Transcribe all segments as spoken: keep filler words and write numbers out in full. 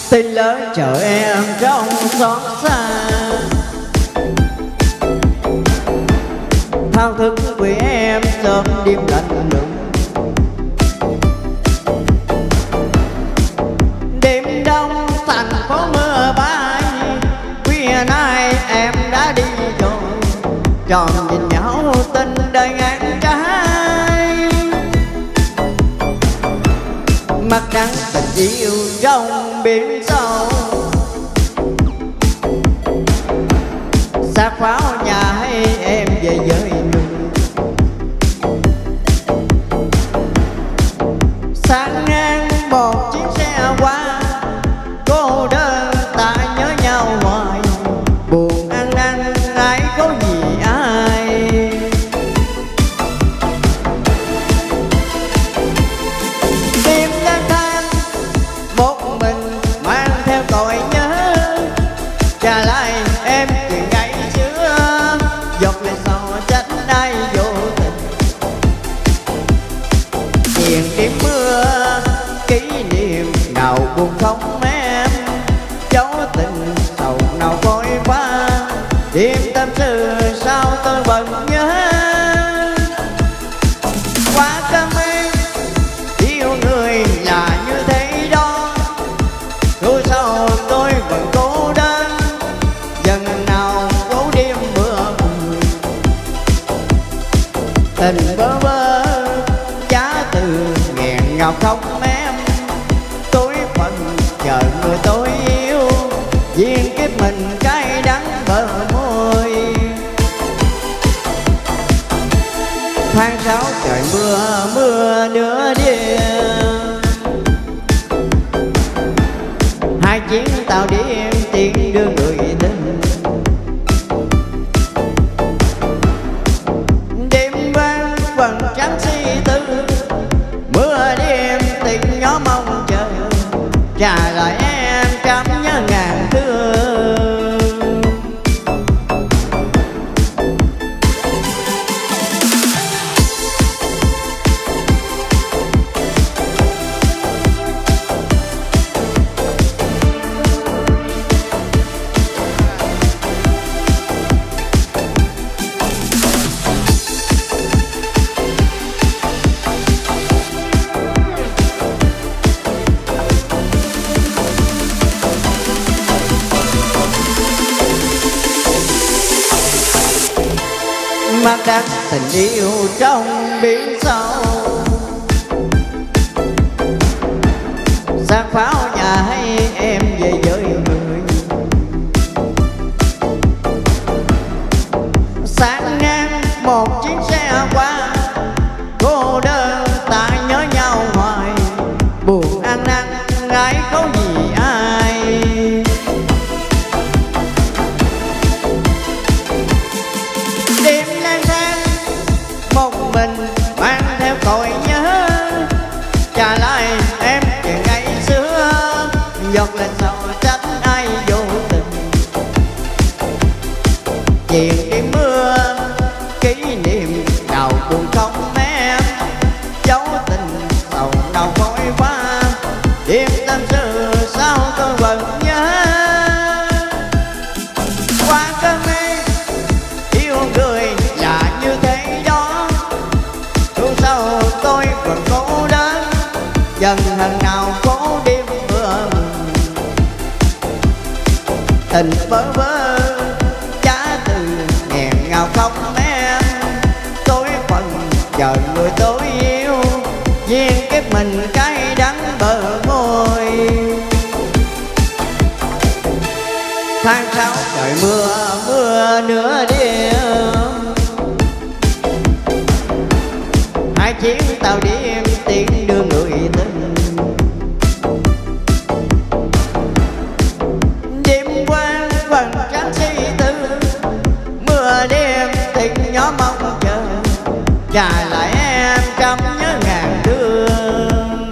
tình lớn chờ em trong xót xa, thao thức vì em sớm đêm lạnh lùng. Đêm đông thành phố mưa bay, khuya nay em đã đi rồi, tròn nhìn nhau tình đời ngang trái. Mắt trắng tình yêu trong biển sâu, xác pháo nhà hay em về với mình. Sáng ngang một chiếc xe qua, cô đơn ta nhớ nhau hoài, buồn ăn năn ai có gì ai. Đêm lang thang một mình mang theo cội nhớ, trả lại em chuyện ngày xưa, dọc lên sầu trách ai vô tình. Chuyện đêm mưa kỷ niệm nào buồn không em, dấu tình sầu nào vội qua, đêm tâm sự sao tôi bận nhớ. Quá cơn em yêu người là như thế đó, thôi sao tôi vẫn cô đơn, dần nào phố đêm mưa buồn. Tình bơ vơ giá từ nghẹn ngào không em, tôi phần chờ người tôi yêu, duyên kiếp mình cay đắng bờ môi. Tháng sáu trời mưa mưa nửa đêm, hai chuyến tàu đêm tiễn đưa người tình. Đêm vang vầng trắng si tư, mưa đêm tình gió mong chờ, trả lại em trăm nhớ ngàn thương. Mắt đắng tình yêu trong biển sâu, xác pháo nhà hay em về với người. Sáng ngang một chiếc xe qua, cô đơn ta nhớ nhau hoài, buồn ăn năn ai có gì ai. Đêm lang thang một mình mang theo cội nhớ, trả lại em chuyện ngày xưa, giọt lên sầu trách ai vô tình. Chuyện đêm mưa kỷ niệm nào buồn không em, dấu tình sầu nào vội qua, đêm tâm sự sao tôi vẫn nhớ. Qua cơn mê yêu người là như thế đó, dù sao tôi vẫn cố đến, dần lần nào phố đêm mưa. Tình bơ vơ giá từ nghẹn ngào không em, tôi phần chờ người tôi yêu, duyên kiếp mình cay đắng bờ môi. Tháng sáu trời mưa mưa nửa đêm, hai chuyến tàu đêm tiễn đưa người tình. Đêm quang vầng trắng si tư, mưa đêm tình gió mong chờ, trả lại em trăm nhớ ngàn thương.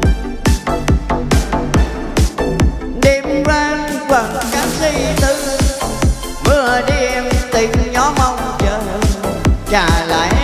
Đêm quang vầng trắng si tư, mưa đêm tình gió mong chờ, trả lại